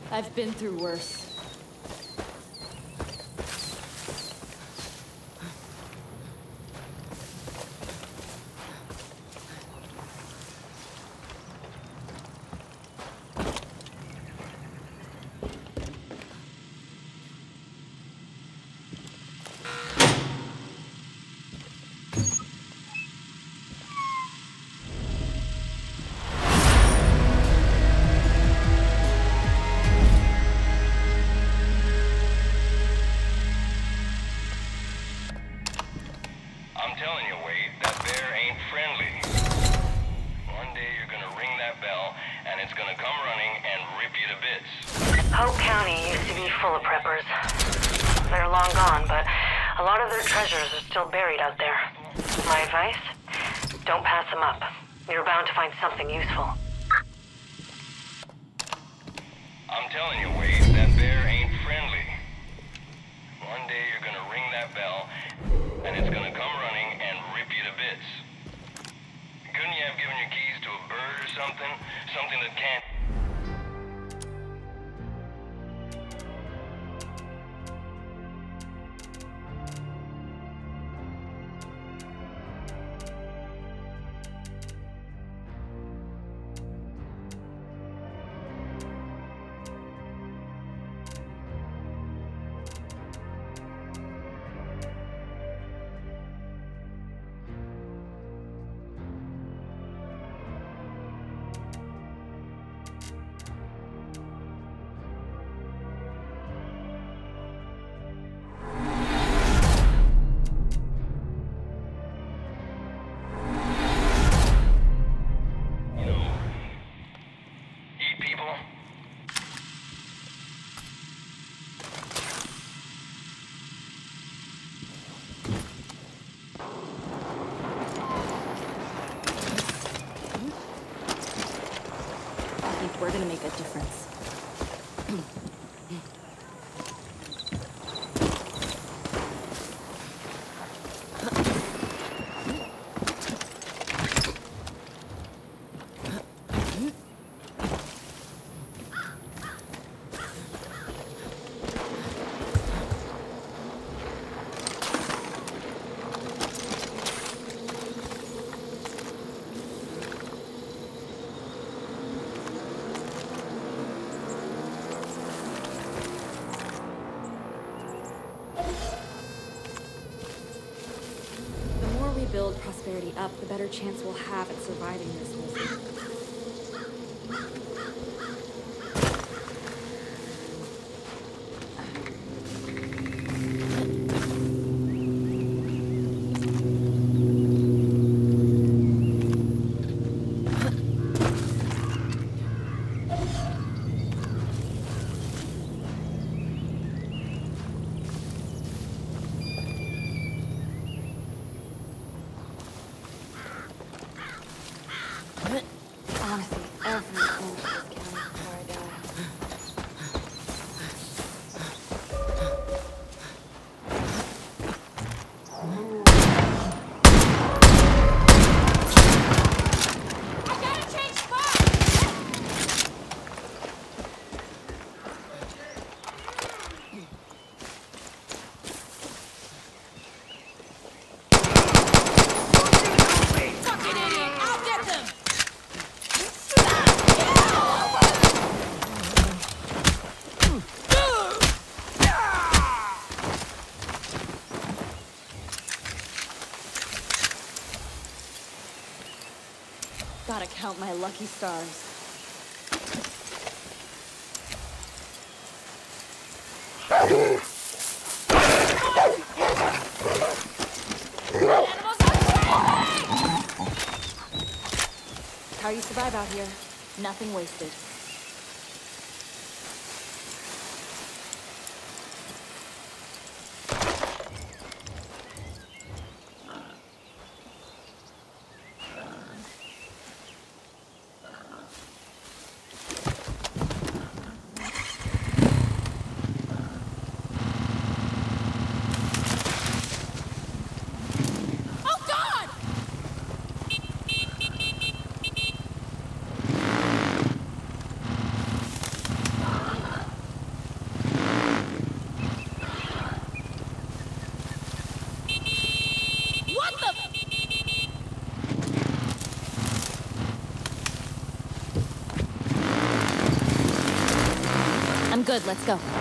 I've been through worse. I'm telling you, Wade, that bear ain't friendly. One day you're gonna ring that bell, and it's gonna come running and rip you to bits. Hope County used to be full of preppers. They're long gone, but a lot of their treasures are still buried out there. My advice? Don't pass them up. You're bound to find something useful. I'm telling you, Wade, that bear ain't friendly. One day you're gonna ring that bell, and it's gonna come running and rip you to bits. Couldn't you have given your keys to a bird or something? Something that can't... Eat people? I think we're gonna make a difference. The more we build prosperity up, the better chance we'll have at surviving this whole thing. I want to see every corner of this county before I die. I gotta change spots! Fucking idiot! I'll get them! Gotta count my lucky stars. How you survive out here? Nothing wasted. Good, let's go.